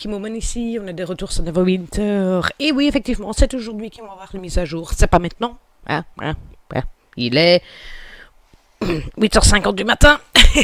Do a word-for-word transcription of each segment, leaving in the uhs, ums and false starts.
Kimoman ici, on a des retours sur Neverwinter. Et oui, effectivement, c'est aujourd'hui qu'on va voir les mises à jour. C'est pas maintenant. Hein, hein, hein. Il est huit heures cinquante du matin.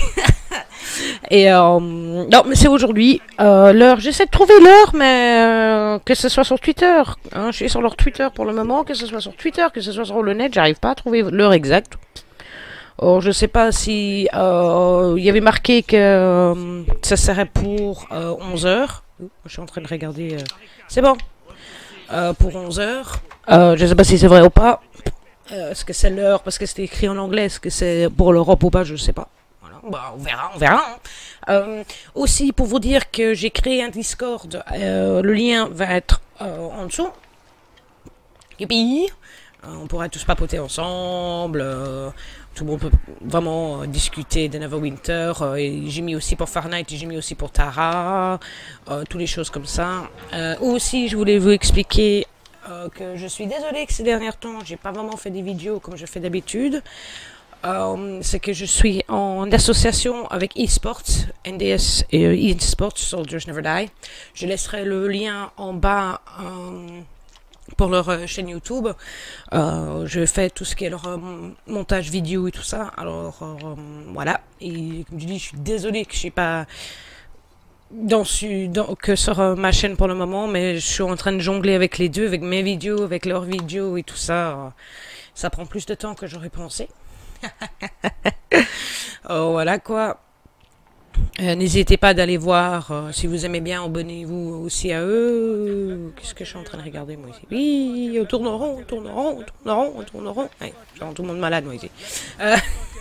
Et euh, non, mais c'est aujourd'hui. Euh, l'heure, j'essaie de trouver l'heure, mais euh, que ce soit sur Twitter. Hein, je suis sur leur Twitter pour le moment, que ce soit sur Twitter, que ce soit sur le net, j'arrive pas à trouver l'heure exacte. Or, je sais pas si euh, il y avait marqué que euh, ça serait pour euh, onze heures. Je suis en train de regarder. Euh, c'est bon. Euh, pour onze heures. Euh, je sais pas si c'est vrai ou pas. Euh, Est-ce que c'est l'heure parce que c'était écrit en anglais? Est-ce que c'est pour l'Europe ou pas? Je sais pas. Voilà. Bah, on verra, on verra. Hein. Euh, aussi, pour vous dire que j'ai créé un Discord. Euh, le lien va être euh, en dessous. Et puis, euh, on pourra tous papoter ensemble. Euh, Tout le monde peut vraiment euh, discuter de Neverwinter. Euh, j'ai mis aussi pour Fahrenheit, j'ai mis aussi pour Tara. Euh, toutes les choses comme ça. Euh, aussi, je voulais vous expliquer euh, que je suis désolée que ces derniers temps, j'ai pas vraiment fait des vidéos comme je fais d'habitude. Euh, c'est que je suis en association avec eSports, N D S et euh, eSports, Soldiers Never Die. Je laisserai le lien en bas. Euh, pour leur euh, chaîne YouTube. Euh, je fais tout ce qui est leur euh, montage vidéo et tout ça. Alors, euh, voilà. Et comme je dis, je suis désolée que je suis pas dans, dans, que sur euh, ma chaîne pour le moment, mais je suis en train de jongler avec les deux, avec mes vidéos, avec leurs vidéos et tout ça. Euh, ça prend plus de temps que j'aurais pensé. euh, voilà quoi. Euh, N'hésitez pas d'aller voir, euh, si vous aimez bien, abonnez-vous aussi à eux. Qu'est-ce que je suis en train de regarder moi ici? Oui, on tourne rond, on tourne rond, on tourne rond, on tourne rond. Ouais, genre tout le monde malade moi ici. Euh...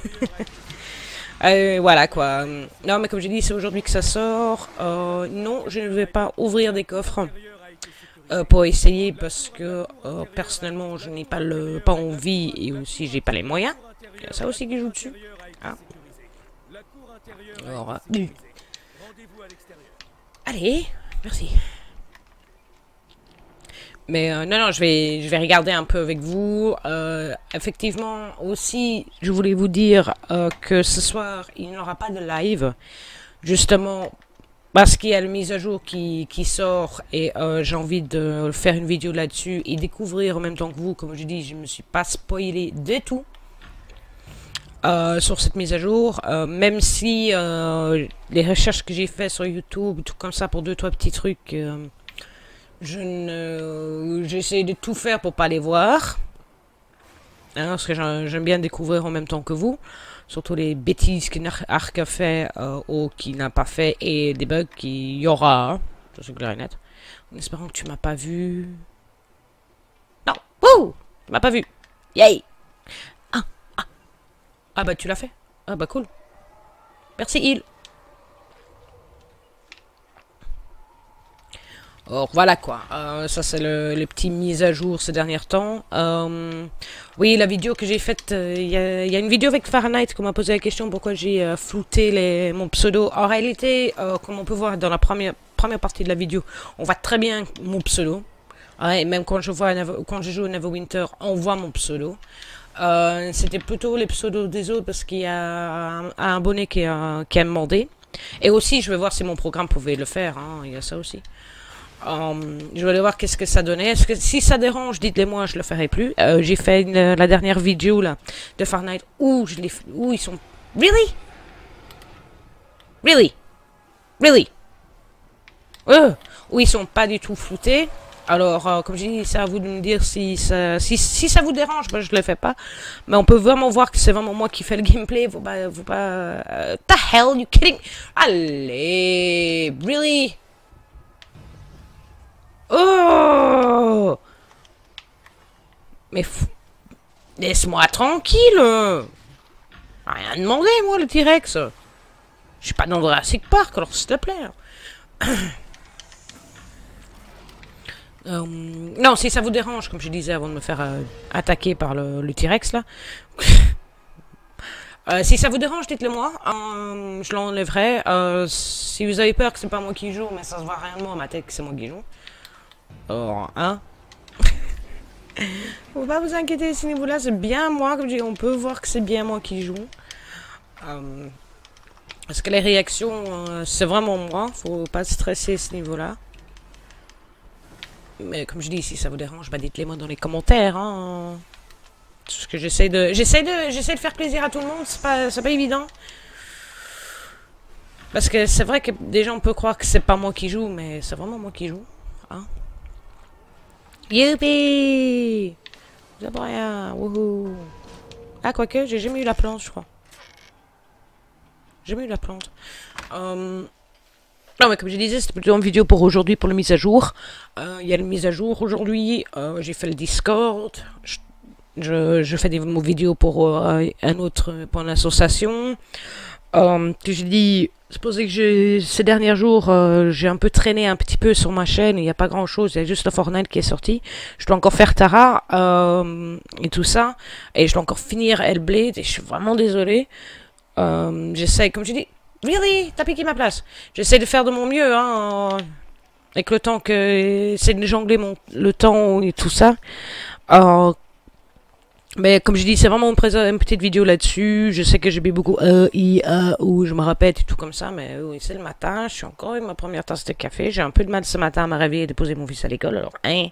euh, voilà quoi. Non mais comme j'ai dit, c'est aujourd'hui que ça sort. Euh, non, je ne vais pas ouvrir des coffres euh, pour essayer parce que euh, personnellement je n'ai pas le pas envie et aussi j'ai pas les moyens. Il y a ça aussi qui joue dessus. Hein. Alors, euh, allez, merci. Mais euh, non, non, je vais, je vais regarder un peu avec vous. Euh, effectivement, aussi, je voulais vous dire euh, que ce soir, il n'y aura pas de live. Justement, parce qu'il y a la mise à jour qui, qui sort et euh, j'ai envie de faire une vidéo là-dessus et découvrir en même temps que vous. Comme je dis, je ne me suis pas spoilé du tout. Euh, sur cette mise à jour, euh, même si euh, les recherches que j'ai fait sur YouTube, tout comme ça pour deux trois petits trucs, euh, je ne, j'essaie de tout faire pour pas les voir, hein, parce que j'aime bien découvrir en même temps que vous, surtout les bêtises qu'Ark a fait euh, ou qu'il n'a pas fait et des bugs qu'il y aura, hein, ça c'est clair et net. En espérant que tu m'as pas vu. Non, wouh, tu m'as pas vu, yay. Ah bah tu l'as fait. Ah bah cool. Merci Il. Or voilà quoi. Euh, ça c'est le, le petit mise à jour ces derniers temps. Euh, oui, la vidéo que j'ai faite, il euh, y, y a une vidéo avec Fahrenheit qui m'a posé la question pourquoi j'ai euh, flouté les, mon pseudo. En réalité, euh, comme on peut voir dans la première, première partie de la vidéo, on voit très bien mon pseudo. Ouais, même quand je, vois, quand je joue au Neverwinter, on voit mon pseudo. Euh, C'était plutôt les pseudos des autres parce qu'il y a un, un abonné qui a, qui a demandé. Et aussi, je vais voir si mon programme pouvait le faire. Hein, il y a ça aussi. Um, je vais aller voir qu'est-ce que ça donnait. Est-ce que si ça dérange, dites-le moi, je le ferai plus. Euh, J'ai fait une, la dernière vidéo là de Fahrenheit où je les, où ils sont. Really, really, really. Euh, où ils sont pas du tout floutés. Alors, euh, comme j'ai dit, c'est à vous de me dire si ça, si, si ça vous dérange, ben, je le fais pas. Mais on peut vraiment voir que c'est vraiment moi qui fais le gameplay. Faut pas, faut pas. Uh, the hell, you kidding? Allez, really? Oh! Mais laisse-moi tranquille. Rien demandé, moi, le T-Rex. Je suis pas dans Jurassic Park, alors s'il te plaît. Euh, non, si ça vous dérange, comme je disais avant de me faire euh, attaquer par le, le T-Rex, là. euh, si ça vous dérange, dites-le moi. Euh, je l'enlèverai. Euh, si vous avez peur que c'est pas moi qui joue, mais ça se voit réellement à ma tête que c'est moi qui joue. Alors, hein. Faut pas vous inquiéter à ce niveau-là, c'est bien moi, comme je dis, on peut voir que c'est bien moi qui joue. Euh, parce que les réactions, euh, c'est vraiment moi, faut pas stresser à ce niveau-là. Mais comme je dis, si ça vous dérange, bah dites-les moi dans les commentaires. Hein. Parce que j'essaie de, j'essaie de, j'essaie de faire plaisir à tout le monde. C'est pas, c'est pas évident. Parce que c'est vrai que des gens peuvent croire que c'est pas moi qui joue, mais c'est vraiment moi qui joue. Hein. Youpi! C'est pas rien. Wouhou! Ah, quoique, j'ai jamais eu la plante, je crois. J'ai jamais eu la plante. Euh... Non, mais comme je disais, c'était plutôt une vidéo pour aujourd'hui, pour la mise à jour. Euh, Il y a la mise à jour aujourd'hui. Euh, j'ai fait le Discord. Je, je, je fais des vidéos pour euh, un autre, pour une association. Euh, que j'ai dit, c'est pour ça que j'ai, ces derniers jours, euh, j'ai un peu traîné un petit peu sur ma chaîne. Il n'y a pas grand chose, il y a juste le Fortnite qui est sorti. Je dois encore faire Tara euh, et tout ça. Et je dois encore finir Hellblade. Et je suis vraiment désolé. Euh, J'essaie, comme je dis, really, t'as piqué ma place. J'essaie de faire de mon mieux, hein, euh, avec le temps que c'est de jongler mon, le temps et tout ça. Euh, Mais comme je dis, c'est vraiment une, une petite vidéo là-dessus. Je sais que j'ai mis beaucoup E, I, A, ou je me répète et tout comme ça. Mais oui, c'est le matin. Je suis encore avec ma première tasse de café. J'ai un peu de mal ce matin à me réveiller et déposer mon fils à l'école. Alors, hein.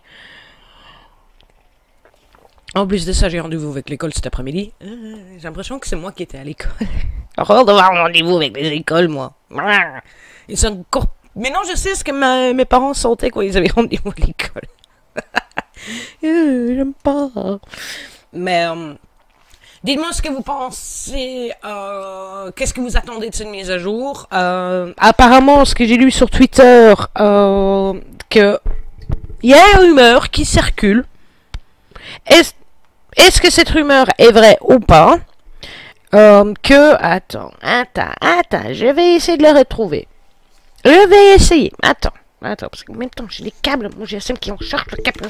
En plus de ça, j'ai rendez-vous avec l'école cet après-midi. Euh, j'ai l'impression que c'est moi qui étais à l'école. Horreur d'avoir un rendez-vous avec les écoles, moi. Ils sont encore... Mais non, je sais ce que ma... mes parents sentaient quand ils avaient rendez-vous à l'école. euh, J'aime pas... Mais euh, dites-moi ce que vous pensez, euh, qu'est-ce que vous attendez de cette mise à jour. Euh, apparemment, ce que j'ai lu sur Twitter, euh, que il y a une rumeur qui circule. Est-ce est-ce que cette rumeur est vraie ou pas? euh, Que, attends, attends, attends, je vais essayer de la retrouver. Je vais essayer, attends, attends, parce que en même temps, j'ai des câbles, mon G S M qui en charge le câble.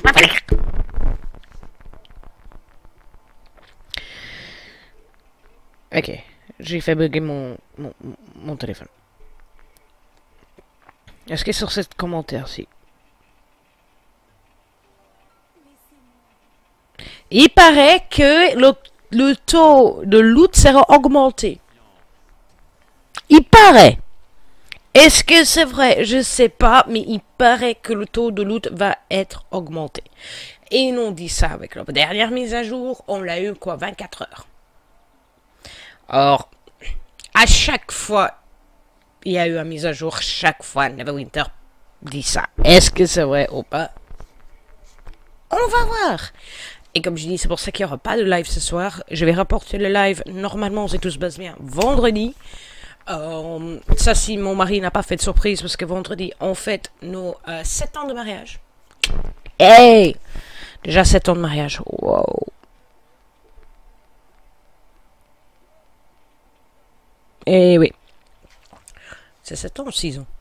Ok, j'ai fait bugger mon, mon, mon téléphone. Est-ce que sur ce commentaire-ci, il paraît que le, le taux de loot sera augmenté. Il paraît. Est-ce que c'est vrai? Je sais pas, mais il paraît que le taux de loot va être augmenté. Et ils nous ont dit ça avec la dernière mise à jour. On l'a eu quoi, vingt-quatre heures. Or, à chaque fois, il y a eu une mise à jour, chaque fois, Neverwinter dit ça. Est-ce que c'est vrai ou pas? On va voir. Et comme je dis, c'est pour ça qu'il n'y aura pas de live ce soir. Je vais rapporter le live, normalement, si tout se passe bien, vendredi. Euh, ça, si mon mari n'a pas fait de surprise, parce que vendredi, on fête nos euh, sept ans de mariage. Hey! Déjà sept ans de mariage. Wow! Eh oui. C'est sept ans ou six ans?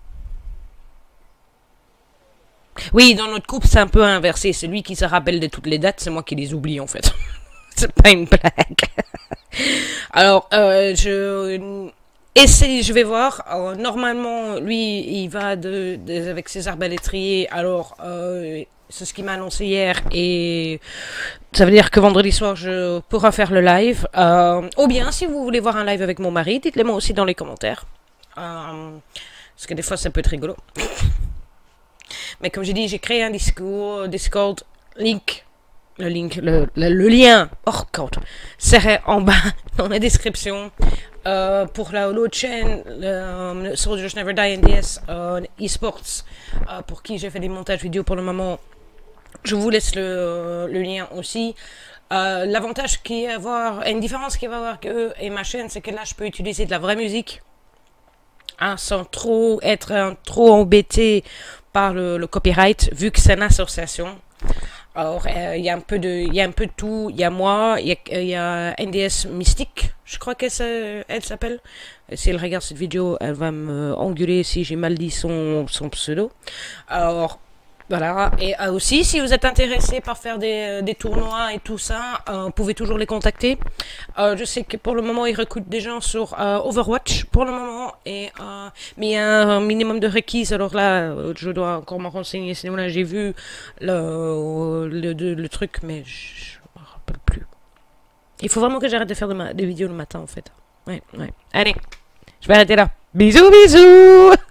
Oui, dans notre couple, c'est un peu inversé. C'est lui qui se rappelle de toutes les dates, c'est moi qui les oublie, en fait. C'est pas une blague. Alors, euh, je... Essaye, je vais voir. Alors, normalement, lui, il va de, de, avec ses arbalétriers. Alors, euh, c'est ce qu'il m'a annoncé hier. Et ça veut dire que vendredi soir, je pourrai faire le live. Euh, ou bien, si vous voulez voir un live avec mon mari, dites-le moi aussi dans les commentaires. Euh, parce que des fois, ça peut être rigolo. Mais comme j'ai dit, j'ai créé un Discord, Discord link. Le link, le, le, le lien, oh god, serait en bas dans la description. Euh, pour la l'autre chaîne, le, le Soldiers Never Die N D S euh, eSports, euh, pour qui j'ai fait des montages vidéo pour le moment. Je vous laisse le, le lien aussi. Euh, L'avantage qu'il y a à avoir, une différence qu'il va y avoir que eux et ma chaîne, c'est que là je peux utiliser de la vraie musique, hein, sans trop être hein, trop embêté par le, le copyright, vu que c'est une association. Alors, il euh, y a un peu de, il y a un peu de tout. Il y a moi, il y, y a N D S Mystique, je crois qu'elle s'appelle. Si elle regarde cette vidéo, elle va me engueuler si j'ai mal dit son, son pseudo. Alors, voilà. Et euh, aussi, si vous êtes intéressé par faire des, des tournois et tout ça, euh, vous pouvez toujours les contacter. Euh, je sais que pour le moment, ils recrutent des gens sur euh, Overwatch, pour le moment. Et, euh, mais il y a un minimum de requis. Alors là, je dois encore me renseigner. Sinon, là, j'ai vu le, le, le, le truc, mais je ne me rappelle plus. Il faut vraiment que j'arrête de faire des, des vidéos le matin, en fait. Ouais, ouais. Allez, je vais arrêter là. Bisous, bisous!